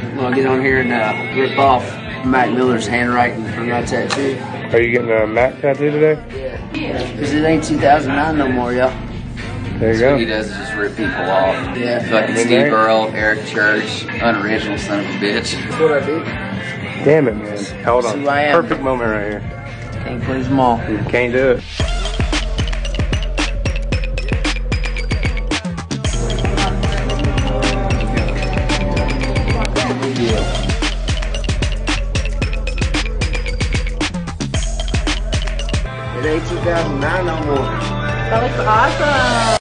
I'm gonna get on here and rip off Mac Miller's handwriting from that tattoo. Are you getting a Mac tattoo today? Yeah. Because it ain't 2009 no more, y'all. There you So go. what he does is just rip people off. Yeah. Fucking Steve Earle, Eric Church, Unoriginal son of a bitch. That's what I do. Damn it, man. Hold on. who I am. Perfect moment right here. Can't please them all. You can't do it. It ain't 2009 no more. That looks awesome.